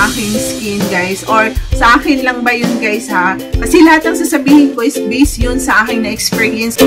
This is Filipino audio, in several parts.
sa aking skin, guys. Or sa akin lang ba yun, guys, ha? Kasi lahat ng sasabihin ko is based yun sa aking na-experience.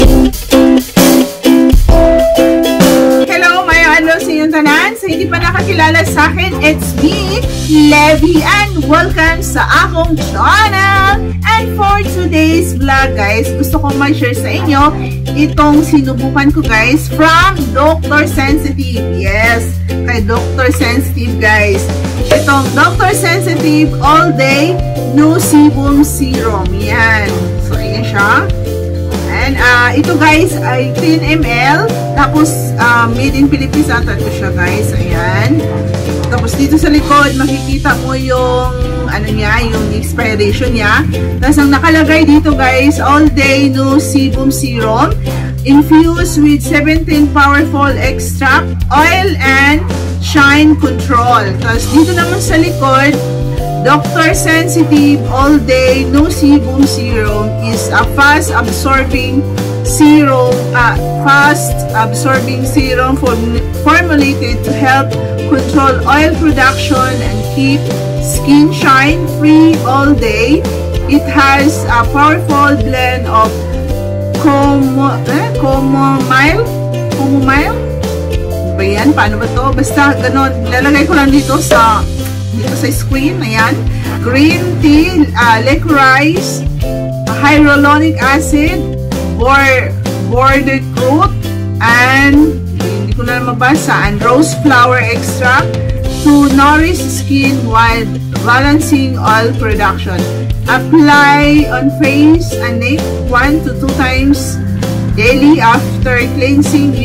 Hello, may ano sa inyong tanan. Sa hindi pa nakakilala sa akin, it's me, Levi, and welcome sa akong channel. And for today's vlog, guys, gusto kong ma-share sa inyo itong sinubukan ko, guys, from Dr. Sensitive. Yes, kay Dr. Sensitive, guys. Itong Dr. Sensitive All Day No Sebum Serum. Yan. So, ayan siya. And ito, guys, ay 10 ml. Tapos, made in Philippines ata ito siya, guys. Ayan. Tapos, dito sa likod, makikita mo yung ano niya, yung expiration niya. Tapos, ang nakalagay dito, guys, All Day No Sebum Serum. Infused with 17 powerful extract, oil, and shine control. Tapos, dito naman sa likod, Dr. Sensitive All Day No Sebum Serum is a fast-absorbing serum formulated to help control oil production and keep skin shine free all day. It has a powerful blend of chamomile. Ba yan? Paano ba to? Basta ganon. Lalagay ko lang dito sa screen. Ayan. Green tea, licorice, hyaluronic acid, bordered root, and hindi ko na mabasa, and rose flower extract to nourish skin while balancing oil production. Apply on face and neck 1 to 2 times daily after cleansing.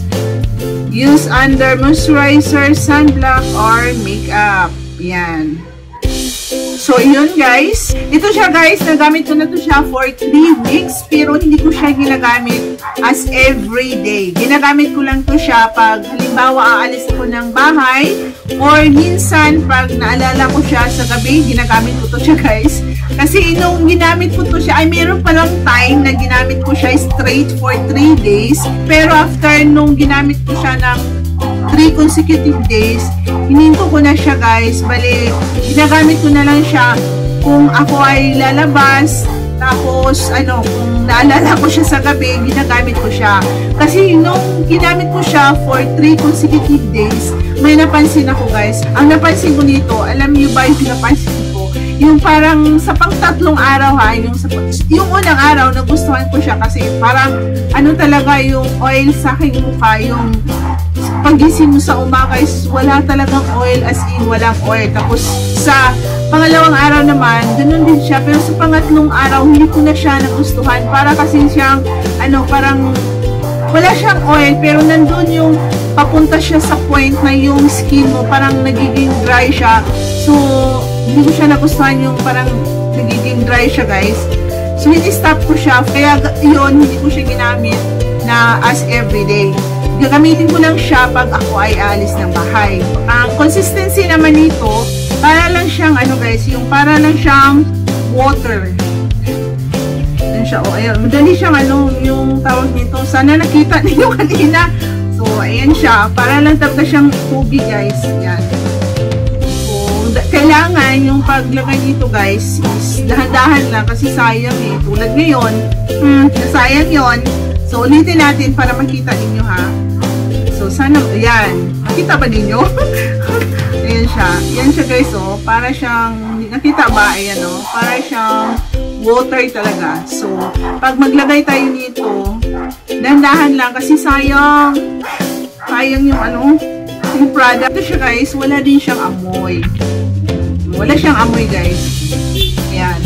Use under moisturizer, sunblock, or makeup. Yan. So, yun, guys. Ito siya, guys. Nagamit ko na to siya for 3 weeks. Pero, hindi ko siya ginagamit as everyday. Ginagamit ko lang to siya pag, halimbawa, aalis ako ng bahay. Or, minsan, pag naalala ko siya sa gabi, ginagamit ko to siya, guys. Kasi, nung ginamit ko to siya, ay meron palang time na ginamit ko siya straight for 3 days. Pero, after nung ginamit ko siya ng 3 consecutive days, hininto ko na siya, guys. Bali, ginagamit ko na lang siya kung ako ay lalabas, tapos, kung naalala ko siya sa gabi, ginagamit ko siya. Kasi, nung ginamit ko siya for 3 consecutive days, may napansin ako, guys. Ang napansin ko nito, alam niyo ba yung napansin ko? Yung parang sa pang-3 araw, ha, yung unang araw, nagustuhan ko siya kasi parang, talaga yung oil sa aking mukha, yung pagising mo sa umaga is wala talagang oil, as in walang oil. Tapos sa pangalawang araw naman, ganun din siya. Pero sa pangatlong araw, hindi ko na siya nagustuhan. Para kasi siyang, parang wala siyang oil, pero nandun yung papunta siya sa point na yung skin mo, parang nagiging dry siya. So, hindi ko siya nagustuhan yung parang nagiging dry siya, guys. So, hindi-stop ko siya. Kaya yun, hindi ko siya ginamit na as everyday. Gagamitin ko lang siya pag ako ay alis ng bahay. Ang consistency naman nito, para lang siyang, guys, yung para lang siyang water. Yan siya, ayan. Madali siyang, yung tawag nito. Sana nakita ninyo kanina. So, ayan siya. Para lang talaga siyang tubig, guys. Yan. So, kailangan yung paglagay nito, guys, is dahan-dahan lang kasi sayang eh. Tulad ngayon, nasayang yon. So, ulitin natin para makita ninyo, ha. So, sana, ayan. Makita ba ninyo? Ayan siya. Ayan siya, guys, oh. Para siyang, nakita ba? Ayan, oh. Para siyang water talaga. So, pag maglagay tayo nito, dahan-dahan lang kasi sayang yung product. Ito siya, guys. Wala din siyang amoy. Wala siyang amoy, guys. Ayan.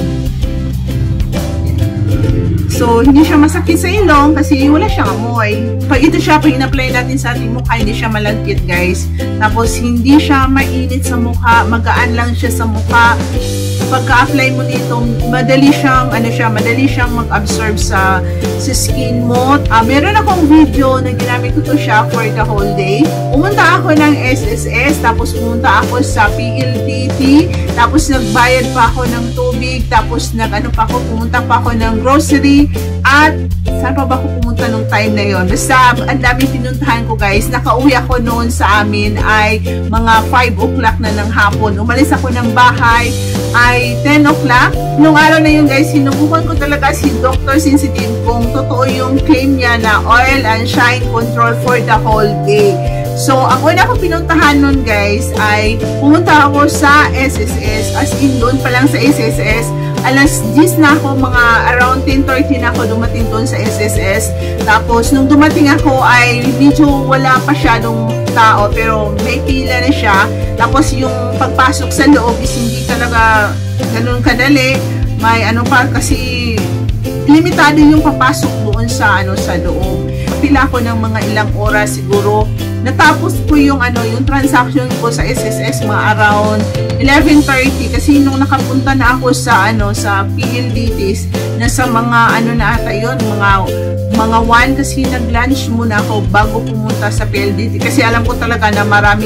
So, hindi siya masakit sa ilong kasi wala siyang amoy. Pag ito siya, pag in-apply natin sa ating mukha, hindi siya malagkit, guys. Tapos, hindi siya mainit sa mukha. Magaan lang siya sa mukha. Pagka-apply mo dito, madali siyang, madali siyang mag-absorb sa skin mo. Meron akong video na ginamit ko to siya for the whole day. Pumunta ako ng SSS, tapos pumunta ako sa PLDT, tapos nagbayad pa ako ng tubig, tapos pumunta pa ako ng grocery, at Saan pa ba ako pumunta nung time na yon? Basta, ang dami pinuntahan ko guys. Nakauwi ako noon sa amin ay mga 5 o'clock na ng hapon. Umalis ako ng bahay ay 10 o'clock. Nung araw na yun guys, sinubukan ko talaga si Dr. Sensitive kung totoo yung claim niya na oil and shine control for the whole day. So, ang una ko pinuntahan nun guys ay pumunta ako sa SSS. As in, doon pa lang sa SSS. Alas 10 na ako, mga around 10:30 na ako dumating doon sa SSS. Tapos, nung dumating ako ay medyo wala pa syadong tao pero may pila na siya. Tapos, yung pagpasok sa loob is hindi talaga ganun kadali. May ano pa kasi limitado yung papasok doon sa sa loob. Pila ko ng mga ilang oras siguro. Natapos ko yung yung transaction ko sa SSS mga around 11:30 kasi nung nakapunta na ako sa sa PLDTs nasa mga na ata yun, mga 1 kasi nag-lunch muna ako bago pumunta sa PLDT kasi alam ko talaga na maraming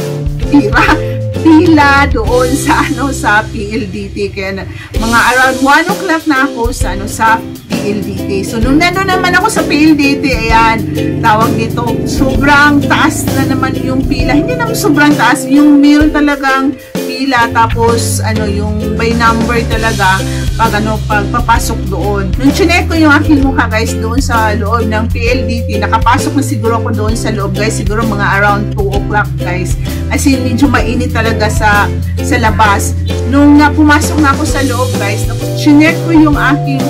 pila doon sa sa PLDT kaya mga around 1 o'clock na ako sa sa PLDT. So, nung nandun naman ako sa PLDT, ayan, tawag dito, sobrang taas na naman yung pila. Hindi naman sobrang taas, yung meal talagang pila, tapos, yung by number talaga, pag papasok doon. Nung chinek ko yung aking mukha, guys, doon sa loob ng PLDT, nakapasok na siguro ako doon sa loob, guys, siguro mga around 2 o'clock, guys. As in, medyo mainit talaga sa labas. Nung pumasok na ako sa loob, guys, chinek ko yung aking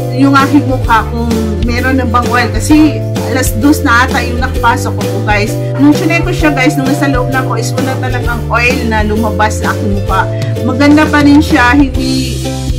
mukha kung meron na bang oil kasi alas 2 na ata yung nakapasok ko guys. Nung chinek ko siya guys, nung nasa loob na ako is wala talagang oil na lumabas sa aking mukha. Maganda pa rin siya, hindi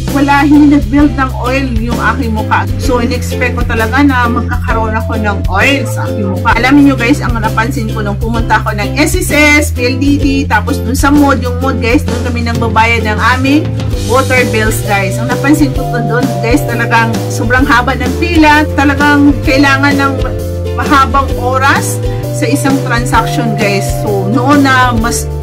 nag-build ng oil yung aking mukha. So, in-expect ko talaga na magkakaroon ako ng oil sa aking mukha. Alam niyo guys, ang napansin ko nung pumunta ako ng SSS, PLDT, tapos dun sa yung mod guys, dun kami nang babayad ng aming water bills guys. Ang napansin ko doon guys, talagang sobrang haba ng pila, talagang kailangan ng mahabang oras sa isang transaction guys. So, noon na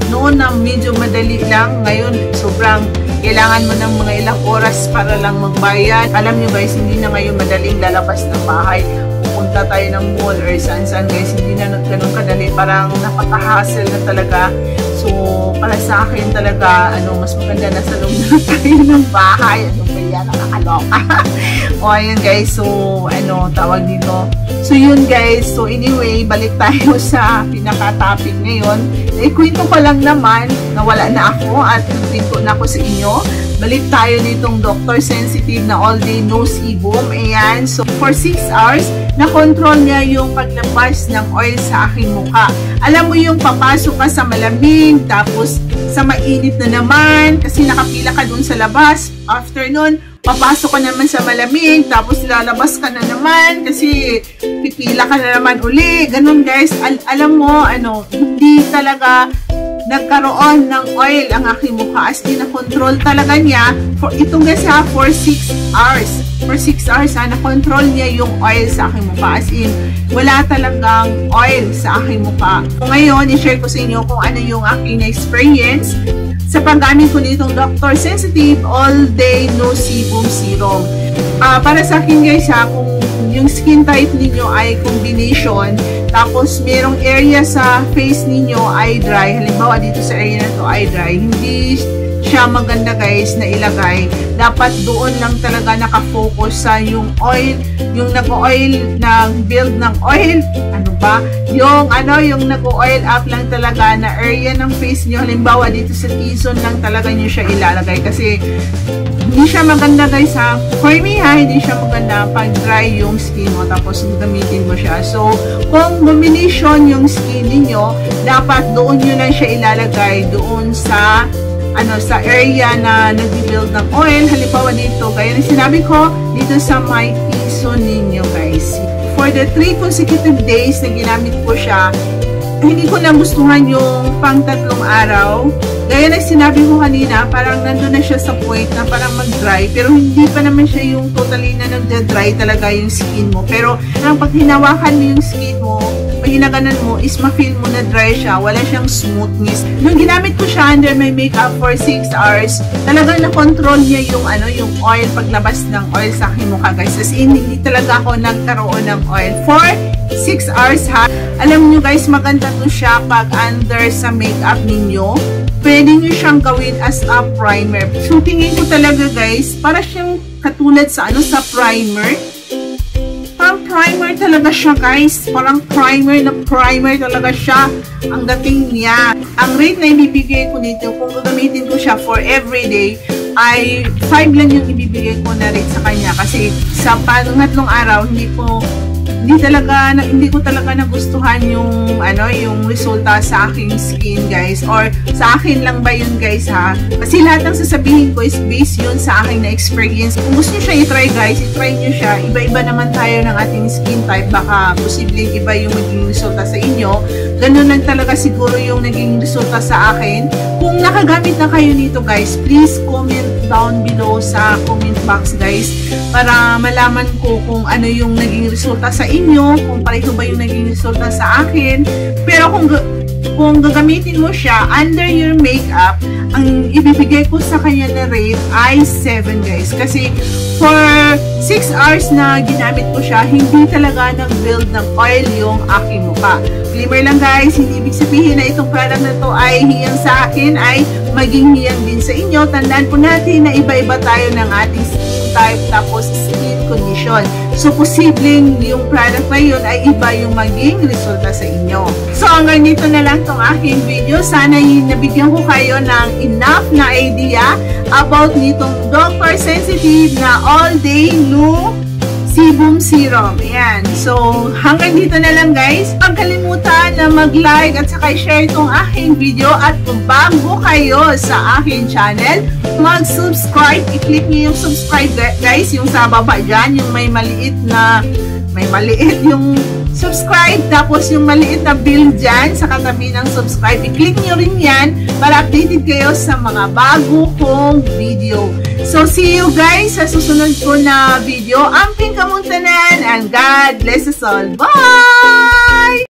medyo madali lang, ngayon sobrang kailangan mo ng mga ilang oras para lang magbayad. Alam nyo guys, hindi na ngayon madaling lalabas ng bahay. Pupunta tayo ng mall or saan-saan guys, hindi na ganun kadali. Parang napaka-hassle na talaga. So, para sa akin talaga, mas maganda na sa loob na tayo ng bahay. Kaya nakakaloka. O, ayun guys. So, tawag dito. So, yun guys. So, anyway, balik tayo sa pinaka-topic ngayon. Kwento ko lang naman na wala na ako at kwento na ako sa inyo. Balik tayo nitong Dr. Sensitive na all day no sebum. Ayan. So, for 6 hours, na-control niya yung paglabas ng oil sa aking mukha. Alam mo yung papasok ka sa malamig, tapos sa mainit na naman, kasi nakapila ka dun sa labas. After nun, papasok ka naman sa malamig, tapos lalabas ka na naman, kasi pipila ka na naman uli. Ganun guys, alam mo, hindi talaga nagkaroon ng oil ang aking mukha. As in, na-control talaga niya. Itong guys ha, for 6 hours. For 6 hours ha, na-control niya yung oil sa aking mukha. As in, wala talagang oil sa aking mukha. So, ngayon, i-share ko sa inyo kung ano yung aking experience sa paggamit ko nitong Dr. Sensitive All Day No Sebum Serum. Para sa akin guys ha, kung yung skin type ninyo ay combination, tapos merong area sa face ninyo ay dry, halimbawa dito sa area na to ay dry, hindi siya maganda guys na ilagay. Dapat doon lang talaga nakafocus sa yung oil, yung nag-oil, nag-build ng oil, yung nag-oil up lang talaga na area ng face nyo. Halimbawa dito sa T-zone lang talaga nyo siya ilalagay kasi hindi siya maganda guys ha. For me ha, hindi siya maganda pag dry yung skin mo tapos gamitin mo siya. So, kung combination yung skin niyo, dapat doon nyo lang siya ilalagay doon sa sa area na nag-build ng oil. Halimbawa dito, gaya na sinabi ko, dito sa my T-zone ninyo guys. For the 3 consecutive days na ginamit ko siya, hindi ko nagustuhan yung pang 3 araw. Gaya na sinabi ko kanina, parang nandun na siya sa point na parang mag-dry, pero hindi pa naman siya yung totally na nag-dry talaga yung skin mo. Pero pag hinawakan mo yung skin mo, pag ginaganon mo is ma-feel mo na dry siya, wala siyang smoothness. Nung ginamit ko siya under my makeup for 6 hours, talagang na-control niya yung yung oil, paglabas ng oil sa aking mukha guys. As in, hindi talaga ako nagkaroon ng oil for 6 hours ha. Alam nyo guys, maganda to siya pag under sa makeup ninyo. Pwede nyo siyang gawin as a primer. So, tingin ko talaga guys, para siyang katulad sa sa primer. Parang primer talaga siya guys. Parang primer talaga siya. Ang dating niya. Ang rate na ibibigay ko dito, kung gagamitin ko siya for everyday, ay 5 lang yung ibibigay ko na rate sa kanya. Kasi sa pangatlong araw, hindi ko talaga nagustuhan yung yung resulta sa aking skin guys, or sa akin lang ba yun guys ha, kasi lahat ng sasabihin ko is based yun sa aking na experience. Kung gusto nyo siya i-try guys, i-try nyo siya. Iba-iba naman tayo ng ating skin type, baka posibleng iba yung maging resulta sa inyo. Ganun lang talaga siguro yung naging resulta sa akin. Kung nakagamit na kayo nito guys, please comment down below sa comment box guys, para malaman ko kung ano yung naging resulta sa inyo, kung pareho ba yung naging resulta sa akin. Pero kung gagamitin mo siya under your makeup, ang ibibigay ko sa kanya na rate ay 7 guys. Kasi for 6 hours na ginamit ko siya, hindi talaga nag-build ng oil yung aking mukha. Disclaimer lang guys, hindi ibig sabihin na itong product na to ay hiyang sa akin, ay maging hiyang din sa inyo. Tandaan po natin na iba-iba tayo ng ating skin type, tapos skin condition. So, posibleng yung product na yun ay iba yung maging resulta sa inyo. So, hanggang dito na lang tong aking video. Sana nabigyan ko kayo ng enough na idea about nitong Dr. Sensitive na All Day New Sebum Serum. Ayan. So, hanggang dito na lang guys. Huwag kalimutan na mag-like at saka share itong aking video. At kung bago kayo sa aking channel, mag-subscribe. I-click niyo yung subscribe guys. Yung sa baba dyan, yung may maliit yung subscribe. Tapos yung maliit na bell dyan sa katabi ng subscribe. I-click niyo rin yan para updated kayo sa mga bago kong video. So, see you guys sa susunod ko na video. Amping kamuntanan and God bless us all. Bye!